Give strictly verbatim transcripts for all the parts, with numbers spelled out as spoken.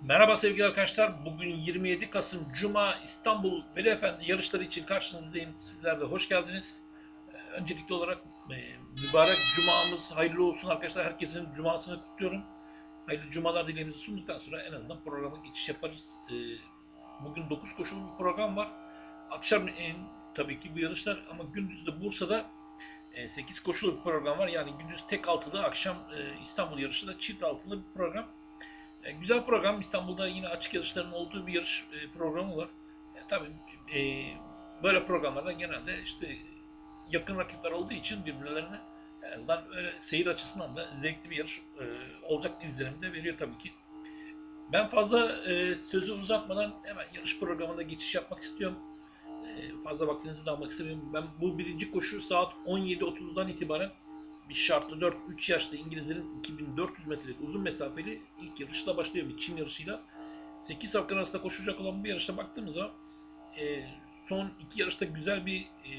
Merhaba sevgili arkadaşlar. Bugün yirmi yedi Kasım Cuma İstanbul Veli Efendi yarışları için karşınızdayım. Sizler de hoş geldiniz. Ee, Öncelikli olarak e, mübarek Cuma'mız hayırlı olsun arkadaşlar. Herkesin Cuma'sını kutluyorum. Hayırlı Cumalar dileğimizi sunduktan sonra en azından programa geçiş yaparız. Ee, Bugün dokuz koşulu bir program var. Akşamleyin tabii ki bu yarışlar ama gündüz de Bursa'da e, sekiz koşulu bir program var. Yani gündüz tek altıda, akşam e, İstanbul yarışı da çift altılı bir program. E, güzel program. İstanbul'da yine açık yarışların olduğu bir yarış e, programı var. E, tabii e, böyle programlarda genelde işte yakın rakipler olduğu için birbirlerine en azından öyle seyir açısından da zevkli bir yarış e, olacak izlenimi de veriyor tabii ki. Ben fazla e, sözü uzatmadan hemen yarış programına geçiş yapmak istiyorum. E, fazla vaktinizi de almak istemiyorum. Ben bu birinci koşu saat on yedi otuzdan itibaren bir şartlı dört üç yaşlı İngilizlerin iki bin dört yüz metrelik uzun mesafeli ilk yarışla başlıyor, bir çim yarışıyla. sekiz safkan arasında koşacak olan bu yarışa baktığımız zaman e, son iki yarışta güzel bir e,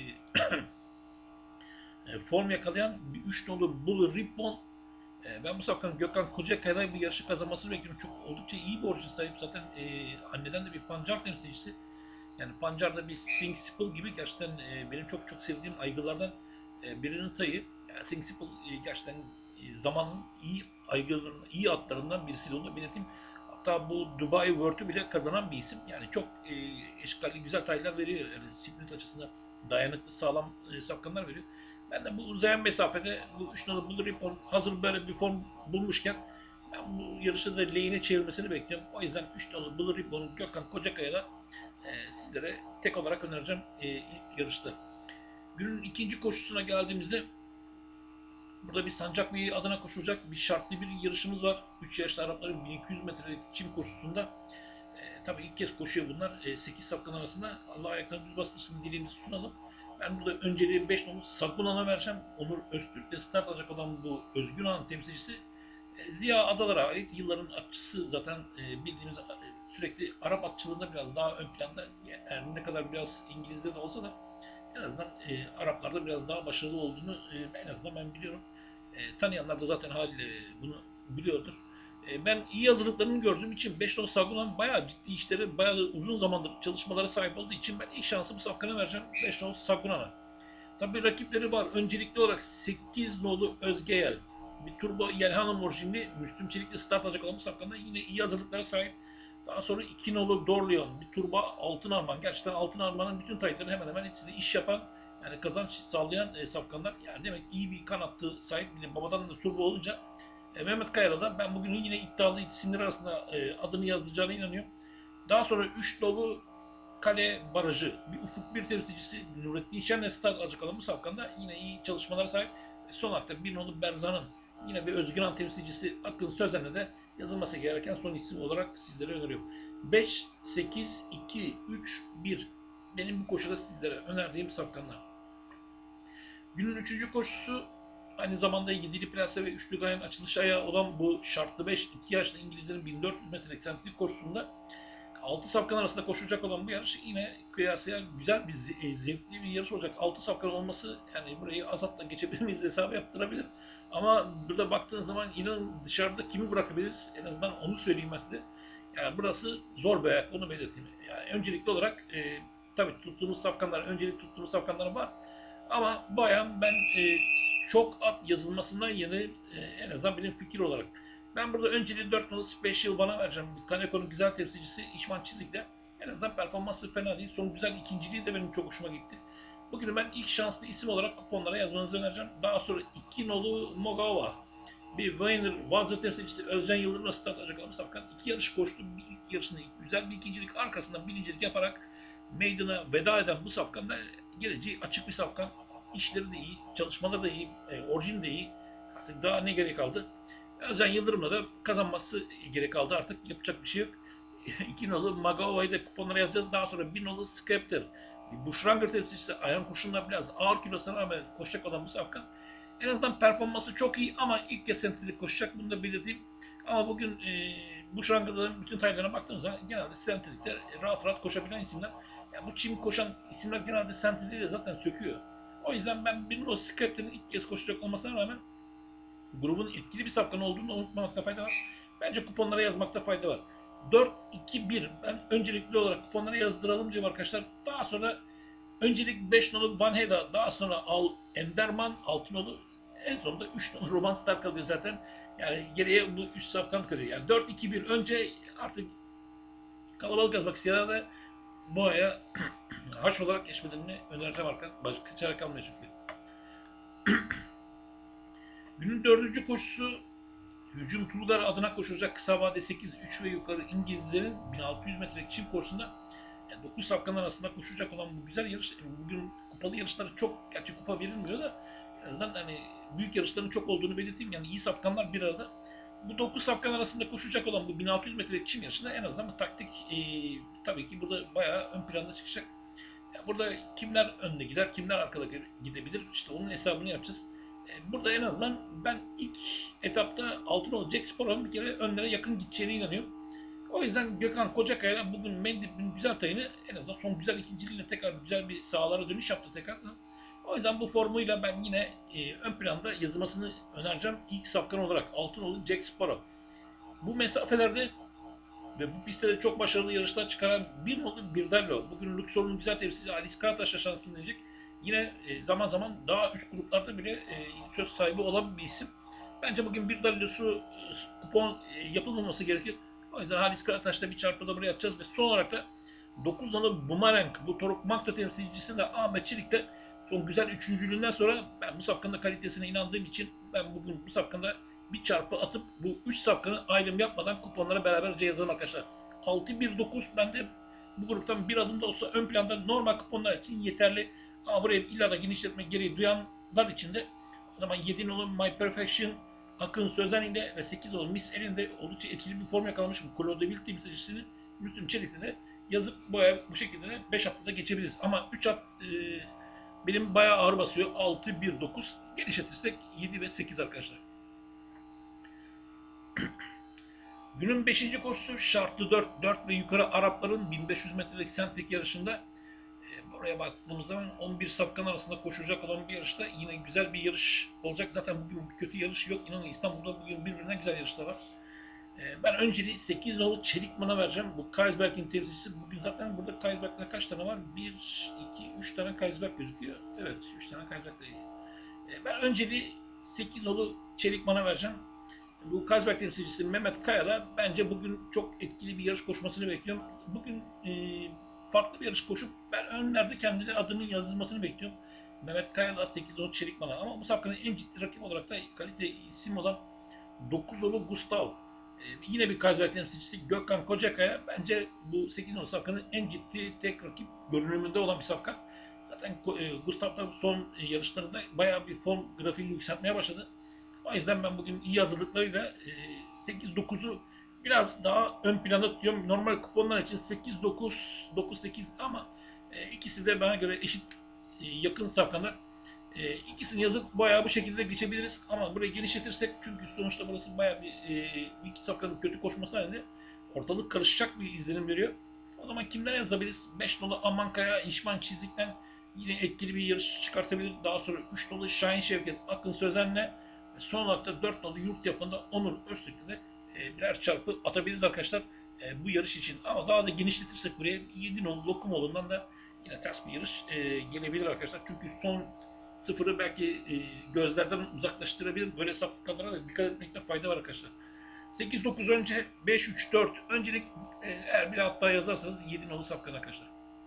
e, form yakalayan bir üç nolu Blue Ribbon. E, ben bu safkanın Gökhan Kocakaya'da bir yarışı kazanmasını bekliyorum. Çok oldukça iyi bir orijin sahip. Zaten e, anneden de bir pancar temsilcisi. Yani pancarda bir Sing Sipple gibi gerçekten e, benim çok çok sevdiğim aygırlardan e, birinin tayı. Yani Sing Sipple e, gerçekten e, zamanın iyi aygırlarından, iyi atlarından birisi olduğunu belirteyim. Hatta bu Dubai World'ü bile kazanan bir isim. Yani çok e, eşkalli güzel taylar veriyor. Yani sprint açısından dayanıklı, sağlam e, safkanlar veriyor. Ben de bu uzayan mesafede bu üç numaralı Blue Ribbon hazır böyle bir form bulmuşken ben bu yarışı da lehine çevirmesini bekliyorum. O yüzden üç numaralı Blue Ribbon'un Gökhan Kocakaya'da e, sizlere tek olarak önereceğim e, ilk yarışta. Günün ikinci koşusuna geldiğimizde burada bir Sancakbey adına koşulacak bir şartlı bir yarışımız var. üç yaşlı Arapların bin iki yüz metrelik çim koşusunda. E, tabii ilk kez koşuyor bunlar. E, sekiz safkan arasında. Allah ayaklarını düz bastırsın dileğimizi sunalım. Ben burada önceliği beş numaralı Sagunan'a vereceğim. Onur Öztürk'le start alacak olan bu Özgün Han temsilcisi e, Ziya Adalar'a ait, yılların atçısı zaten, e, bildiğimiz e, sürekli Arap atçılığında biraz daha ön planda. Yani ne kadar biraz İngiliz'de de olsa da en azından e, Araplarda biraz daha başarılı olduğunu e, en azından ben biliyorum. E, tanıyanlar da zaten haliyle bunu biliyordur. E, ben iyi hazırlıklarını gördüğüm için beş numaralı Sagunan bayağı ciddi işleri, bayağı uzun zamandır çalışmalara sahip olduğu için ben ilk şansı bu safkana vereceğim, beş numaralı Sagunan'a. Tabii rakipleri var. Öncelikli olarak sekiz nolu Özgeyel. Bir turbo Yelhanım orijinli Müslüm Çelik'le start alacak olan bu safkanda yine iyi hazırlıklara sahip. Daha sonra iki nolu Dorleon, bir turbo Altın Arman. Gerçekten Altın Arman'ın bütün taytları hemen hemen hepsi de iş yapan, yani kazanç sağlayan e, safkanlar. Yani demek iyi bir kanatlı sahip. Bir de babadan da turbo olunca e, Mehmet Kayar'a ben bugün yine iddialı isimler arasında e, adını yazdıracağına inanıyorum. Daha sonra üç nolu Kale Barajı, bir ufuk bir temsilcisi Nurettin Şen'le start alacak olan bu safkanda yine iyi çalışmalara sahip. Son olarak bir nolu Berzan'ın, yine bir Özgüran temsilcisi Akın Sözen'le de yazılması gereken son isim olarak sizlere öneriyorum. beş, sekiz, iki, üç, bir benim bu koşuda sizlere önerdiğim safkanlar. Günün üçüncü koşusu aynı zamanda yedili Prens'e ve üçlü Gayen açılış ayağı olan bu şartlı beş, iki yaşlı İngilizlerin bin dört yüz metrelik sentrik koşusunda altı safkan arasında koşulacak olan bu yarış yine kıyasıya güzel bir zevkli bir yarış olacak. altı safkan olması yani burayı Azat'la geçebilir miyiz hesabı yaptırabilir. Ama burada baktığın zaman inanın dışarıda kimi bırakabiliriz, en azından onu söyleyeyim ben size. Yani burası zor bir ayak, onu belirteyim. Yani öncelikli olarak e, tabii tuttuğumuz safkanlar, öncelik tuttuğumuz safkanlar var. Ama bayan ben e, çok at yazılmasından yana e, en azından benim fikir olarak. Ben burada önceliği dört nolu Special bana vereceğim. Kaneko'nun güzel temsilcisi İşman Çizik'le. En azından performansı fena değil. Son güzel ikinciliği de benim çok hoşuma gitti. Bugün ben ilk şanslı isim olarak kuponlara yazmanızı önereceğim. Daha sonra iki nolu Mogawa. Bir Weiner Vazir temsilcisi Özcan Yıldırım'la start alacak olan safkan. İki yarış koştu. Bir ilk yarışında güzel bir ikincilik, arkasından birincilik yaparak Maiden'a veda eden bu safkan da geleceği açık bir safkan. İşleri de iyi, çalışmaları da iyi, e, orijin de iyi. Artık daha ne gerek kaldı? Özcan Yıldırım'la da kazanması gerek kaldı, artık yapacak bir şey yok. iki nolu Magawa'yı da kuponlara yazacağız. Daha sonra bir nolu Skepter. Bushranger temsilcisi ayağın kurşunlar biraz ağır kilosuna rağmen koşacak olan bu safkan. En azından performansı çok iyi ama ilk kez sentrik koşacak, bunu da belirteyim. Ama bugün e, Bushranger'ların bütün taylarına baktığımız zaman genelde sentrikte rahat rahat koşabilen isimler. Yani bu çim koşan isimler genelde sentrikleri zaten söküyor. O yüzden ben bir nolu Skepter'in ilk kez koşacak olmasına rağmen grubun etkili bir safkan olduğunu unutmamakta fayda var. Bence kuponlara yazmakta fayda var. dört iki bir. Ben öncelikli olarak kuponlara yazdıralım diyorum arkadaşlar. Daha sonra öncelik beş nolu Van Heda, daha sonra Al Enderman altı nolu, en sonunda üç nolu Roman Star kalıyor zaten. Yani geriye bu üç safkan kalıyor. Yani dört iki bir önce artık kalabalık yazmak isteyenler de bu aya haş olarak geçmelerini önereceğim arkadaşlar. Başka çare kalmıyor çünkü. Günün dördüncü koşusu hücum turları adına koşulacak kısa vade sekiz üç ve yukarı İngilizlerin bin altı yüz metrelik çim koşusunda yani dokuz safkan arasında koşacak olan bu güzel yarış. Bugün kupalı yarışları çok, gerçi kupa verilmiyor da en azından hani büyük yarışların çok olduğunu belirteyim. Yani iyi safkanlar bir arada. Bu dokuz safkan arasında koşacak olan bu bin altı yüz metrelik çim yarışında en azından bu taktik e, tabii ki burada bayağı ön planda çıkacak. Yani burada kimler önde gider, kimler arkada gidebilir, işte onun hesabını yapacağız. Burada en azından ben ilk etapta altın olacak Spor'un bir kere önlere yakın gideceğine inanıyorum. O yüzden Gökhan Kocakaya'yla bugün Mendip'in güzel tayını, en azından son güzel ikinciliğiyle tekrar güzel bir sahalara dönüş yaptı tekrar. O yüzden bu formuyla ben yine e, ön planda yazılmasını önereceğim. İlk safkan olarak Altınoğlu Jack Sparrow. Bu mesafelerde ve bu pistte de çok başarılı yarışlar çıkaran bir nolu Birdello. Bugün Luxor'un güzel temsilcisi Alice Karataş'la şansını deneyecek. Yine e, zaman zaman daha üst gruplarda bile e, söz sahibi olan bir isim. Bence bugün Birdello'su e, kupon e, yapılmaması gerekir. O yüzden Halis Karataş'ta bir çarpıda buraya atacağız ve son olarak da dokuz nolu Bumerang, bu Toruk Makto temsilcisi de Ahmet Çelik'te son güzel üçüncülüğünden sonra ben bu safkanın kalitesine inandığım için ben bugün bu safkanda bir çarpı atıp bu üç safkanı ayrım yapmadan kuponlara beraberce yazalım arkadaşlar. altı bir dokuz bende bu gruptan bir adım da olsa ön planda, normal kuponlar için yeterli. Ama buraya illa da genişletme gereği duyanlar için de o zaman yedi nolu My Perfection, Akın Sözen ile ve sekiz nolu Miss Elin de oldukça etkili bir form yakalamış. Bu Claude Will temsilcisini Müslüm Çelik'le de yazıp bu, bu şekilde de beş haftada geçebiliriz. Ama üç hat e, benim bayağı ağır basıyor. altı bir dokuz genişletirsek yedi ve sekiz arkadaşlar. Günün beşinci koşusu şartlı dört, dört ve yukarı Arapların bin beş yüz metrelik sentrik yarışında. Oraya baktığımız zaman on bir safkan arasında koşacak olan bir yarışta yine güzel bir yarış olacak. Zaten bugün kötü yarış yok. İnanın İstanbul'da bugün birbirinden güzel yarışlar var. Ben önceliği sekiz nolu Çelikman'a vereceğim. Bu Kaisberg'in temsilcisi. Bugün zaten burada Kaisberg'de kaç tane var? bir, iki, üç tane Kaisberg gözüküyor. Evet, üç tane Kaisberg değil. Ben önceliği sekiz nolu Çelikman'a vereceğim. Bu Kaisberg temsilcisi Mehmet Kaya'da bence bugün çok etkili bir yarış koşmasını bekliyorum. Bugün e, farklı bir yarış koşup ben önlerde kendine adının yazılmasını bekliyorum. Mehmet Kaya'da sekiz nolu Çelikman'a, ama bu safkanın en ciddi rakip olarak da kalite isim olan dokuz nolu Gustav. Ee, yine bir Kaysberg temsilcisi Gökhan Kocakaya. Bence bu sekiz nolu safkanın en ciddi tek rakip görünümünde olan bir safkan. Zaten e, Gustav da son yarışlarında bayağı bir form grafiğini yükseltmeye başladı. O yüzden ben bugün iyi hazırlıklarıyla e, sekiz dokuzu biraz daha ön plana tutuyorum. Normal kuponlar için sekiz dokuz, dokuz sekiz, ama e, ikisi de bana göre eşit e, yakın safkanlar. E, ikisini yazıp bayağı bu şekilde geçebiliriz. Ama burayı genişletirsek, çünkü sonuçta burası bayağı bir e, iki safkanın kötü koşması halinde ortalık karışacak bir izlenim veriyor. O zaman kimler yazabiliriz? beş nolu Amankaya İşman Çizik'ten yine etkili bir yarış çıkartabilir. Daha sonra üç nolu Şahin Şevket Akın Sözen'le, son olarak da dört nolu Yurt Yapı'nda Onur Öztürk'le de e, birer çarpı atabiliriz arkadaşlar e, bu yarış için. Ama daha da genişletirsek buraya yedi nolu Lokumoğlu'ndan da yine ters bir yarış e, gelebilir arkadaşlar. Çünkü son sıfırı belki e, gözlerden uzaklaştırabilir. Böyle saflıklara da dikkat etmekte fayda var arkadaşlar. sekiz dokuz önce, beş üç dört öncelik, e, eğer bir hatta yazarsanız yedi nolu safkan arkadaşlar.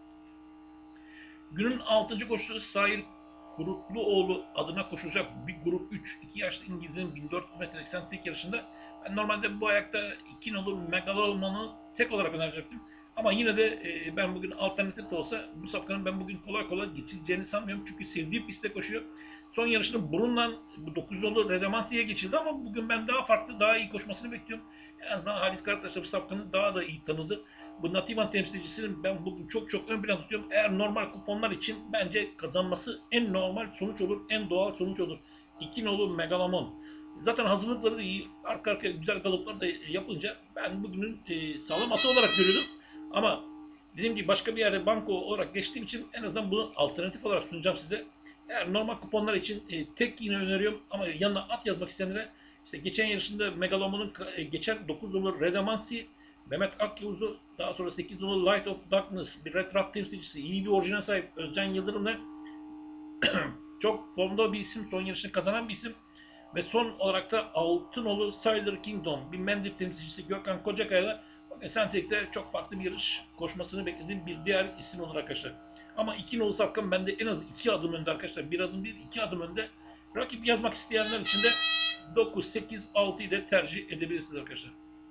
Günün altıncı koşusu Sahil Kurutluoğlu adına koşulacak bir grup üç, iki yaşlı İngilizlerin bin dört yüz metrelik sentrik yarışında ben normalde bu ayakta iki nolu Megaloman'ı tek olarak önerecektim. Ama yine de e, ben bugün alternatif de olsa bu safkanın ben bugün kolay kolay geçileceğini sanmıyorum. Çünkü sevdiği pistte koşuyor. Son yarışını Burun'dan dokuz nolu Redemansi'ye geçildi, ama bugün ben daha farklı, daha iyi koşmasını bekliyorum. En azından Halis Karataş'ta bu safkanın daha da iyi tanıdı. Bu Nativan temsilcisinin ben bugün çok çok ön plan tutuyorum. Eğer normal kuponlar için bence kazanması en normal sonuç olur, en doğal sonuç olur. iki nolu Megalomon. Zaten hazırlıkları da iyi, arka arkaya güzel galoplar da yapınca ben bugünün e, sağlam atı olarak görüyordum. Ama dediğim gibi başka bir yerde banko olarak geçtiğim için en azından bunu alternatif olarak sunacağım size. Eğer normal kuponlar için e, tek yine öneriyorum, ama yanına at yazmak isteyenlere işte geçen yarışında Megalomon'un e, geçen dokuz nolu Redemansi Mehmet Akyavuz'u, daha sonra sekiz nolu Light of Darkness, bir Red Rock temsilcisi, iyi bir orijine sahip Özcan Yıldırım'la çok formda bir isim, son yarışını kazanan bir isim. Ve son olarak da altı nolu Siler Kingdom, bir Mendiv temsilcisi Gökhan Kocakaya'la Sentrik'te çok farklı bir yarış koşmasını beklediğim bir diğer isim olur arkadaşlar. Ama iki nolu Safkan bende en az iki adım önde arkadaşlar. Bir adım değil, iki adım önde. Rakip yazmak isteyenler için de dokuz, sekiz, altıyı da tercih edebilirsiniz arkadaşlar.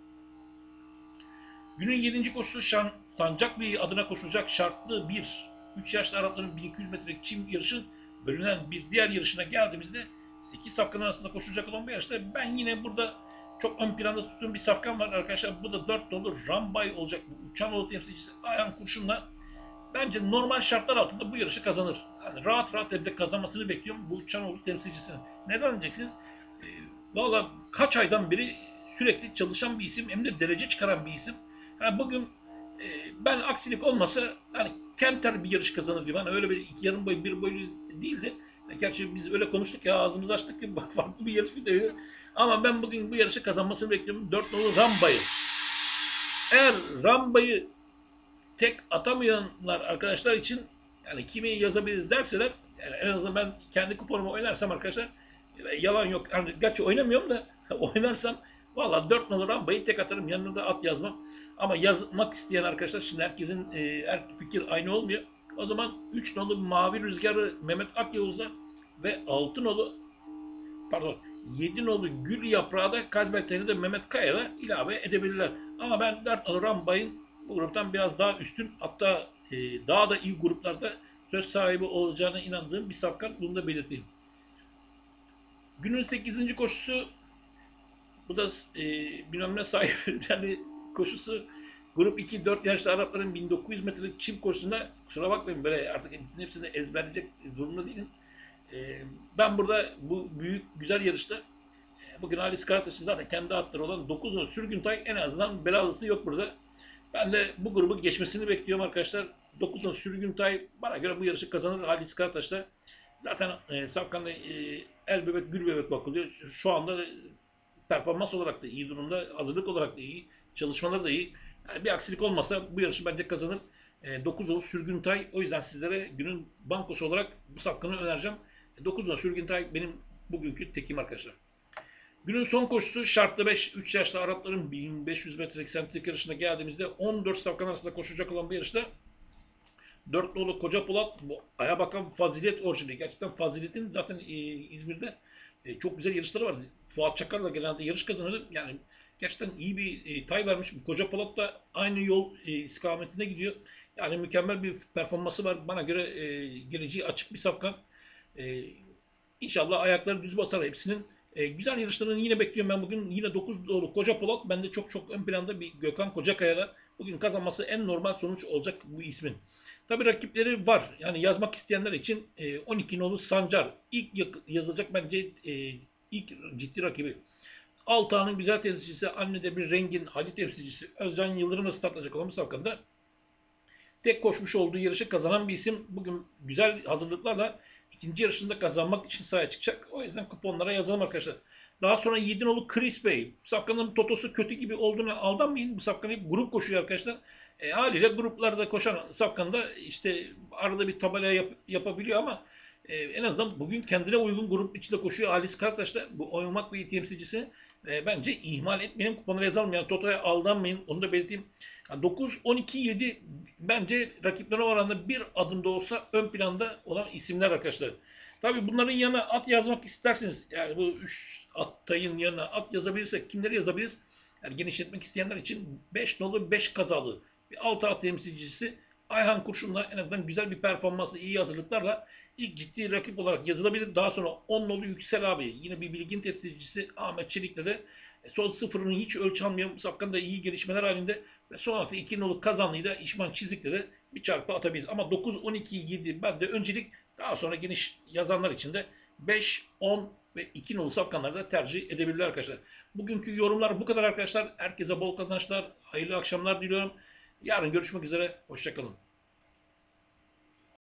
Günün yedinci koşusu Şan, Sancaklı adına koşulacak şartlı bir üç yaşlı Arapların bin iki yüz metrelik çim yarışın bölünen bir diğer yarışına geldiğimizde sekiz safkan arasında koşulacak olan bu yarışta ben yine burada çok ön planda tuttuğum bir safkan var arkadaşlar. Bu da dört nolu Rambay olacak. Bu Uçanoğlu temsilcisi Ayhan Kurşun'la bence normal şartlar altında bu yarışı kazanır. Yani rahat rahat evde kazanmasını bekliyorum bu Uçanoğlu temsilcisinin. Neden diyeceksiniz? E, Valla kaç aydan beri sürekli çalışan bir isim, hem de derece çıkaran bir isim. Yani bugün e, ben aksilik olmasa hani Kenter bir yarış kazanır diye. Hani öyle bir iki yarım boy bir boylu değildi. Yani gerçi biz öyle konuştuk ya, ağzımızı açtık ki farklı bir yarış gidiyor. Ama ben bugün bu yarışı kazanmasını bekliyorum. dört nolu Ramba'yı. Eğer Ramba'yı tek atamayanlar arkadaşlar için yani kimi yazabiliriz derseler, yani en azından ben kendi kuponumu oynarsam arkadaşlar, yalan yok. Yani gerçi oynamıyorum da oynarsam valla dört nolu Ramba'yı tek atarım, yanına da at yazmam. Ama yazmak isteyen arkadaşlar, şimdi herkesin e, her fikir aynı olmuyor. O zaman üç nolu Mavi Rüzgarı Mehmet Akyavuz'da ve altı nolu pardon yedi nolu Gül Yaprağı da Kazbek'te de Mehmet Kaya'da ilave edebilirler. Ama ben dört nolu Rambay'ın bu gruptan biraz daha üstün, hatta e, daha da iyi gruplarda söz sahibi olacağına inandığım bir safkan, bunu da belirteyim. Günün sekizinci koşusu, bu da e, bilmem ne sahibi yani koşusu Grup iki dört yaşlı Arapların bin dokuz yüz metrelik çim koşusunda, kusura bakmayın böyle artık hepsini ezberleyecek durumda değilim. E, ben burada bu büyük güzel yarışta e, bugün Halis Karataş'ın zaten kendi atları olan dokuz nolu Sürgüntay, en azından belalısı yok burada. Ben de bu grubu geçmesini bekliyorum arkadaşlar. dokuz nolu Sürgüntay bana göre bu yarışı kazanır Halis Karataş'ta. Zaten e, Safkan'da e, el bebek gül bebek bakılıyor. Şu anda performans olarak da iyi durumda, hazırlık olarak da iyi, çalışmaları da iyi. Yani bir aksilik olmasa bu yarışı bence kazanır. E, dokuz nolu Sürgüntay, o yüzden sizlere günün bankosu olarak bu safkanı önereceğim. E, dokuz nolu Sürgüntay benim bugünkü tekim arkadaşlar. Günün son koşusu şartlı beş üç yaşlı Arapların bin beş yüz metrelik sentrik yarışına geldiğimizde on dört safkan arasında koşacak olan bu yarışta dört nolu Koca Polat, bu aya bakan Fazilet orijinali. Gerçekten Fazilet'in zaten e, İzmir'de e, çok güzel yarışları var. Fuat Çakar'la genelde yarış kazanırdı. Yani gerçekten iyi bir e, tay vermiş. Koca Polat da aynı yol e, istikametine gidiyor. Yani mükemmel bir performansı var. Bana göre e, geleceği açık bir safkan. E, İnşallah ayakları düz basar hepsinin. E, güzel yarışlarını yine bekliyorum ben bugün. Yine dokuz nolu Koca Polat bende çok çok ön planda, bir Gökhan Kocakaya'la bugün kazanması en normal sonuç olacak bu ismin. Tabii rakipleri var. Yani yazmak isteyenler için e, on iki nolu Sancar ilk yazılacak bence e, ilk ciddi rakibi. Altağ'ın güzel temsilcisi, Anne'de bir rengin hadi temsilcisi Özcan Yıldırım'la startlayacak olan bu safkanda tek koşmuş olduğu yarışı kazanan bir isim. Bugün güzel hazırlıklarla ikinci yarışında kazanmak için sahaya çıkacak. O yüzden kuponlara yazalım arkadaşlar. Daha sonra yedi nolu Chris Bey. Bu safkanın totosu kötü gibi olduğuna aldanmayın. Bu safkan hep grup koşuyor arkadaşlar. E, haliyle gruplarda koşan safkan da işte arada bir tabela yap, yapabiliyor ama e, en azından bugün kendine uygun grup içinde koşuyor. Halis Karataş da bu oynamak bir temsilcisi. E, bence ihmal etmeyin. Kuponlara yazalım. Yani Toto'ya aldanmayın. Onu da belirteyim. Yani dokuz, on iki, yedi bence rakiplerine oranla bir adım da olsa ön planda olan isimler arkadaşlar. Tabii bunların yanına at yazmak isterseniz, yani bu üç attayın yanına at yazabilirsek kimleri yazabiliriz? Yani genişletmek isteyenler için beş nolu beş kazalı bir altı at temsilcisi Ayhan Kurşun'la en azından güzel bir performansla, iyi hazırlıklarla ilk ciddi rakip olarak yazılabilir. Daha sonra on nolu Yüksel abi, yine bir bilgin temsilcisi Ahmet Çelik'le de son sıfırını hiç ölçü almayan, bu safkan da iyi gelişmeler halinde ve son hafta iki nolu Kazanlı'yı da İşman Çizik'le de bir çarpı atabiliriz. Ama dokuz, on iki, yedi ben de öncelik, daha sonra geniş yazanlar için de beş, on ve iki nolu safkanları da tercih edebilirler arkadaşlar. Bugünkü yorumlar bu kadar arkadaşlar. Herkese bol kazançlar, hayırlı akşamlar diliyorum. Yarın görüşmek üzere, hoşçakalın.